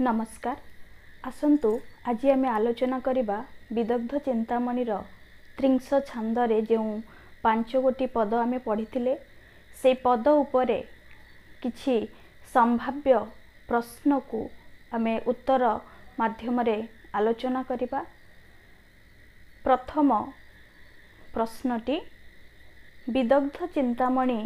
नमस्कार। आसंतु आज आम आलोचना करवा विदग्ध चिंतामणिर त्रिंश छांदरे जो 5 गोटी पद आम पढ़ी से पद उपरे किछि संभाव्य प्रश्न को आम उत्तर माध्यम आलोचना करवा। प्रथम प्रश्नटी विदग्ध चिंतामणि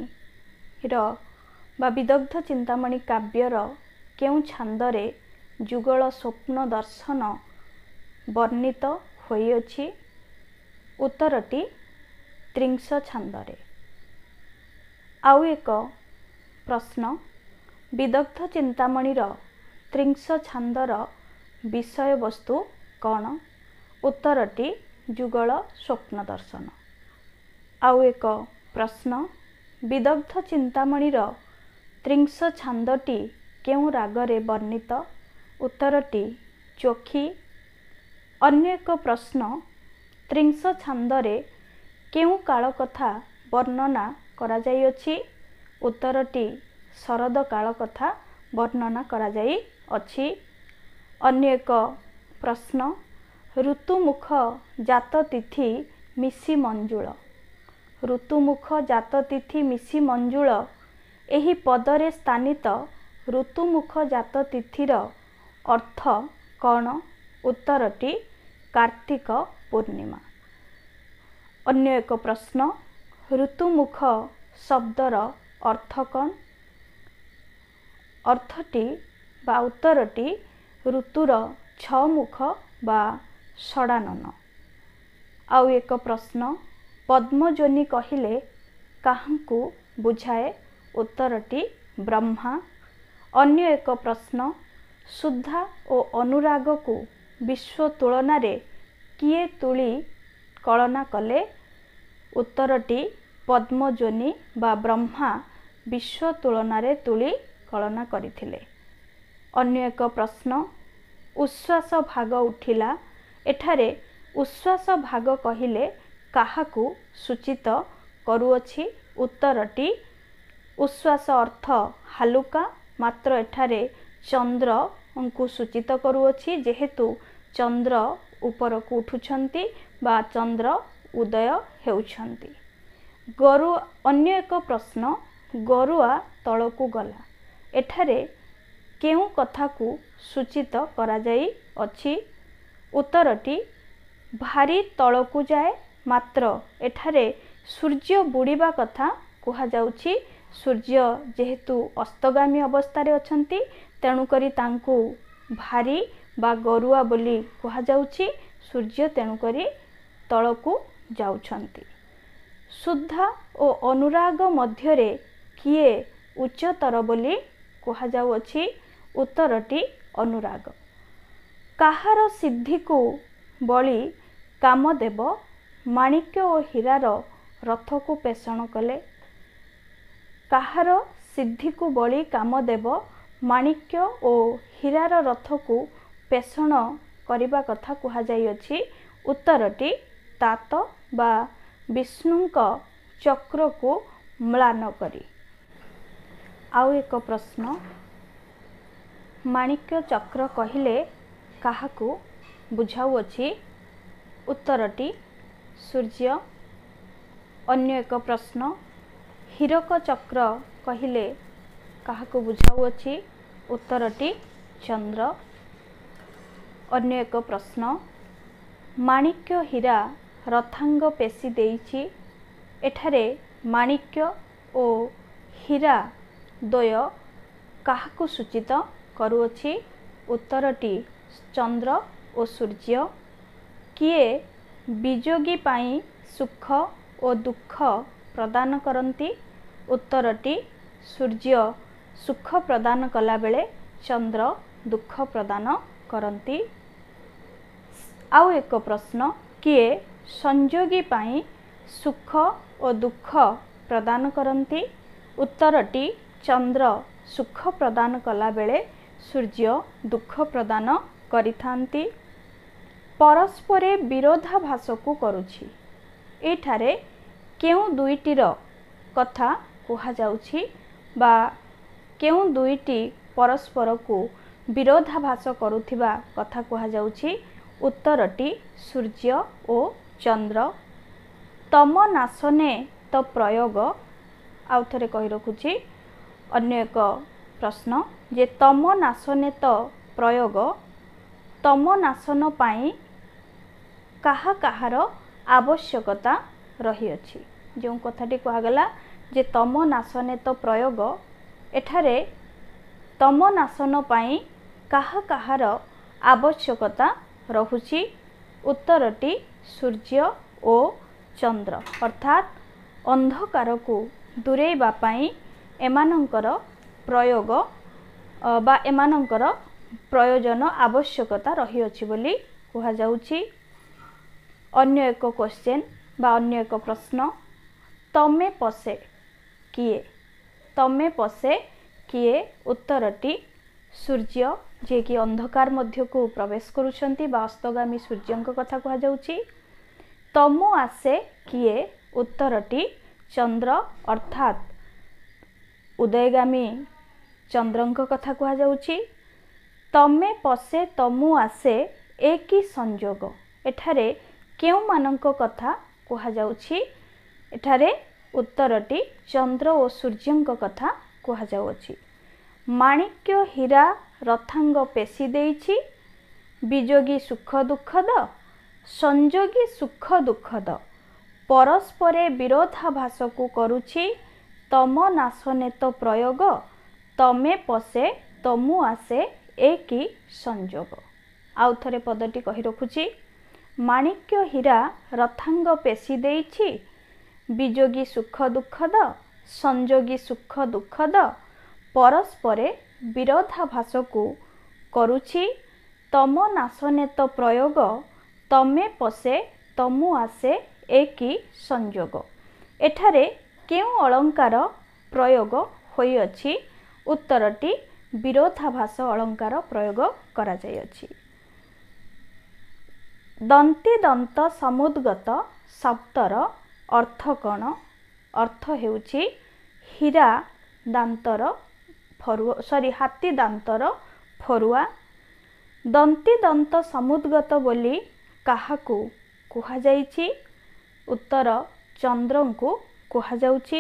विदग्ध चिंतामणि काव्यर केउ छांदरे जुगल स्वप्न दर्शन वर्णित होइअछि? उत्तरटी त्रिंश छांदरे। आउ एक प्रश्न विदग्ध चिंतामणिर त्रिंश छांदर विषय वस्तु कौन? उत्तरटी जुगल स्वप्न दर्शन। आउ एक प्रश्न विदग्ध चिंतामणिर त्रिंश छांदटी केउ रागरे वर्णित? उत्तरटी चोखी। अन्य एक प्रश्न त्रिंश छांदरे केउ काल कथा वर्णना करा जाइअछि? उत्तरटी शरद काल कथा वर्णना करा जाइअछि। अन्य एक प्रश्न ऋतुमुख जात तिथि मिसी मंजुल। ऋतुमुख जात तिथि मिसी मंजुल एही पदरे स्थानित ऋतुमुख जात तिथिर अर्थ कौन? उत्तरटी कार्तिक पूर्णिमा। अन्य एक प्रश्न ऋतुमुख शब्दर अर्थ कौन? अर्थटी बा उत्तरटी ऋतुर छमुख बा षडानन। आउ एक प्रश्न पद्मजोनि कहिले काहांकु बुझाए? उत्तरटी ब्रह्मा। अन्य एक प्रश्न शुद्धा और अनुराग को विश्व तुलन किए तुली कलना कले? उत्तरटी पद्मजोनि बा ब्रह्मा विश्व तुलन तुली कलना करथिले। अन्य एक प्रश्न उच्छ्वास भाग उठिला एठारे उच्छ्वास भाग कहिले काहाकू सूचित करुअछि? उत्तरटी उच्छ्वास अर्थ हालुका मात्र एठारे चंद्र को सूचित करुअछि जेहेतु चंद्र ऊपर को उठुछंती बा चंद्र उदय हेउछंती। गरु अन्य एक प्रश्न गरुआ तलकू गला एठारे केउ कथा को सूचित करा जाई अछि? उत्तरटी भारी तलकू जाए मात्र एठारे सूर्य बुड़ीबा कथा कहा जाउछि। सूर्य जेहेतु अस्तगामी अवस्थारे अछंती तेणुकरी तांकू भारी बा गरुआ बोली कहा जाउछि। सूर्य तेणुकरी तलकू जाउछंती। शुद्धा और अनुराग मध्यरे किए उच्चतर बोली कहा जाउछि? उत्तरटी अनुराग। काहार सिद्धि को बली कामदेव माणिक्य और हीरार रथ को पेषण कले? काहार सिद्धि को बली कामदेव माणिक्य और हीरार रथ को पेषण करिबा कथा कहा जाइअछि? उत्तरटी तात बा विष्णुंक चक्र को म्लान करी। आउ एक प्रश्न माणिक्य चक्र कहिले काहाकू बुझाउअछि? उत्तरटी सूर्य। अन्य एक प्रश्न हीरक चक्र कहिले काहाकू बुझाउअछि? उत्तरटी चंद्र। अन्य एक प्रश्न माणिक्य हीरा रथांग पेशी देइछि एठारे माणिक्य और हीरा द्वय काहाकू सूचित करुअछि? उत्तरटी चंद्र और सूर्य। किए विजोगी पाई सुख और दुख प्रदान करती? उत्तरटी सूर्य सुख प्रदान कला बेले चंद्र दुख प्रदान करती। आउ एक प्रश्न किए संजोगी पाई सुख और दुख प्रदान करती? उत्तरटी चंद्र सुख प्रदान कला बेले सूर्य दुख प्रदान करिथांती। परस्परे विरोधाभास को करुछि एठारे केउ दुईटीर कथा कहा जाउछि बा केउ दुईटी परस्पर को विरोधाभास करुथिबा कथा कुहा जाउछि उत्तरटी सूर्य और चंद्र। तम नाशने तो प्रयोग आउ थरे कहि रखुछि अन्य एक प्रश्न जे तम नाशने तो प्रयोग तम नाशन पाई काहा काहार आवश्यकता रही अछि। जो कथाटी कहगला जे तम नाशने तो प्रयोग एठारे तम नाशन पाई काहा काहार आवश्यकता रहुछि उत्तरटी सूर्य और चंद्र अर्थात अंधकार को दूरेबा पाई एमानंकर प्रयोग बा एमानंकर प्रयोजन आवश्यकता रही अछि बोली कहा जाउछि। अन्य एक क्वेश्चन बा अन्य एक प्रश्न तमे पसे किए तमे पसे किए उत्तरटी सूर्य जे कि अंधकार मध्य को प्रवेश करुछंती बा अस्तगामी सूर्यंक कथा कहा जाउछि। तमो आसे किए उत्तरटी चंद्र अर्थात उदयगामी चंद्रंक कथा कहा जाउछि। तमे पसे तमु आसे एक ही संयोग एठारे केउ मानक कथा कहा जाउछि एठारे उत्तरटी चंद्र और सूर्यंक कथा कहा जाउछि। माणिक्य हीरा रथांग पेशी देइछि विजोगी सुख दुखद संजोगी सुख दुखद परस्परे विरोधाभास को करुछि तम नाशने तो प्रयोग तमे पसे तमु आसे एक ही संयोग। आउ थरे पदटी कहि रखुछि माणिक्य हीरा रथांग पेशी देइछि विजोगी सुख दुखद संजोगी सुख दुखद परस्परे विरोधाभास को करुछि तम नाशने तो प्रयोग तमे पसे तमु आसे एक ही संयोग। एठारे केउ अलंकार प्रयोग होई अछि उत्तरटी विरोधाभास अलंकार प्रयोग करा जाय अछि। दंती दंत समुद्गत शब्दर अर्थ कौन अर्थ हेउछि हीरा दांतर फरुआ हाथी दांतर फरुआ। दंती दंत समुद्गत बोली काहाकू कुहा जाइछि उत्तर चंद्र को कुहा जाउछि।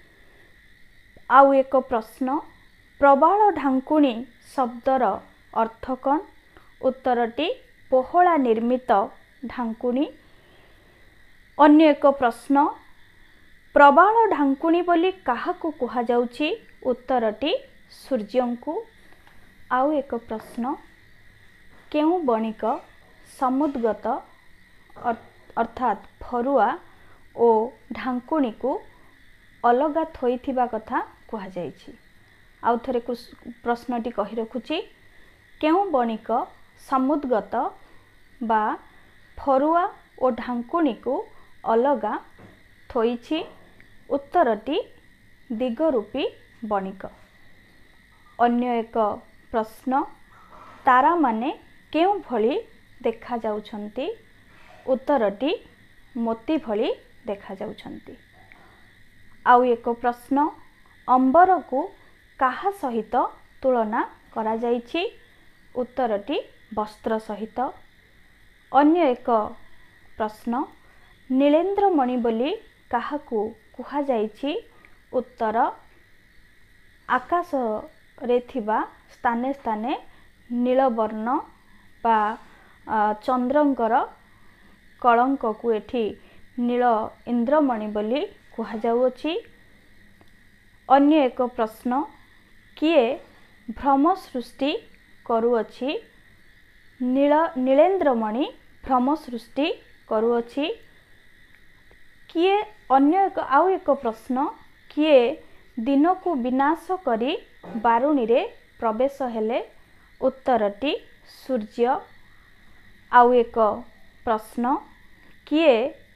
आउ एक प्रश्न प्रबाल ढांकुणी शब्दर अर्थ कौन उत्तरटी पोहला निर्मित ढांकुणी। अन्य एक प्रश्न प्रबाल ढांकुणी बोली काहाकू कुहा जाउछि उत्तरटी सूर्यंकु। आउ एक प्रश्न केउ बणिक समुद्गत अर्थात फरुआ और ढांकुणी को अलगा थोइथिबा कथा कहा जाइछि। आउ थरे प्रश्नटी कहि रखुछि केउ बणिक समुद्गत बा फरुआ और ढांकुणी को अलगा थोइछि उत्तरटी दिगरूपी बणिक। अन्य एक प्रश्न तारा माने केउ भली देखा जाउछंती उत्तरटी मोती भली देखा जाउछंती। आउ एक प्रश्न अंबर को काहा सहित तुलना करा जाइछि उत्तरटी वस्त्र सहित। अन्य एक प्रश्न नीलेन्द्रमणि बोली काहाकू कुहा जाइछि उत्तर आकाश रे थिबा स्थाने स्थाने नीलवर्ण बा चंद्रंकर कलंक को एठी नील इंद्रमणि बोली कुहा जाउछि। अन्य एक प्रश्न किए भ्रम सृष्टि करुअछि नीलेन्द्रमणि भ्रम सृष्टि करुअछि किए। अन्य एक आउ एक प्रश्न किए दिन को विनाश करी बारुणी रे प्रवेश हेले उत्तरटी सूर्य। आउ एक प्रश्न किए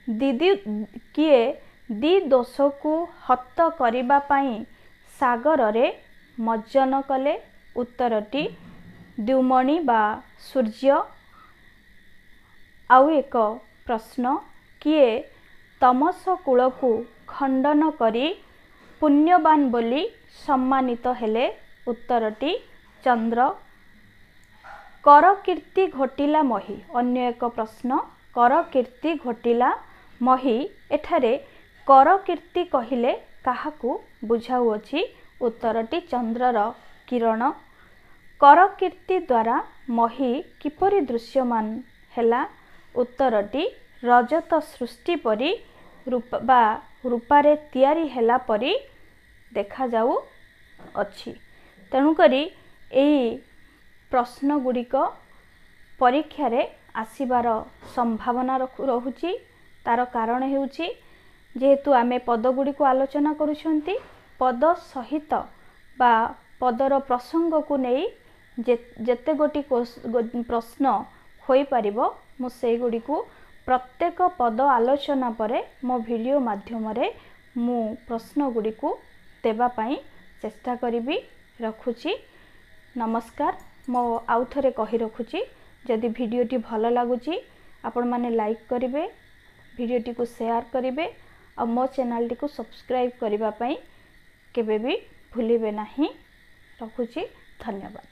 दी दोष को हत करिबा पाई सागर रे मज्जन कले उत्तरटी द्युमणि बा सूर्य। आउ एक प्रश्न किए तमस कूल को खंडन करी पुण्यवान बोली सम्मानित हेले उत्तरटी चंद्र। कर कीर्ति घोटिला मही अन्य एक प्रश्न कर कीर्ति घोटिला मही एठारे कर कीर्ति कहिले काहाकू बुझाउअछि उत्तरटी चंद्रर किरण कर कीर्ति द्वारा मही किपरि दृश्यमान हेला उत्तरटी रजत सृष्टि परी रूपारे तैयारी हेला परी देखा जाऊ अछि। तेणुकरी एही प्रश्न गुड़िक परीक्षा रे आसीबार संभावना रहुछि। तार कारण हेउछि जेहेतु आमे पद गुड़ी को आलोचना करुछंती पद सहित बा पदर प्रसंग को नहीं जेते गोटी प्रश्न होई परिबो मु से गुड़ी को प्रत्येक पद आलोचना परे मो वीडियो माध्यम रे मु प्रश्न गुड़ी को देबा पई चेष्टा करिबी। रखुची नमस्कार। मो आउ थरे कहि रखुची जदि वीडियोटी भल लगुची आपण माने लाइक करिवे वीडियोटी को शेयर करिवे और मो चैनल टी को सब्सक्राइब करिबा पई केबे भी भूलिबे नाही। रखुची धन्यवाद।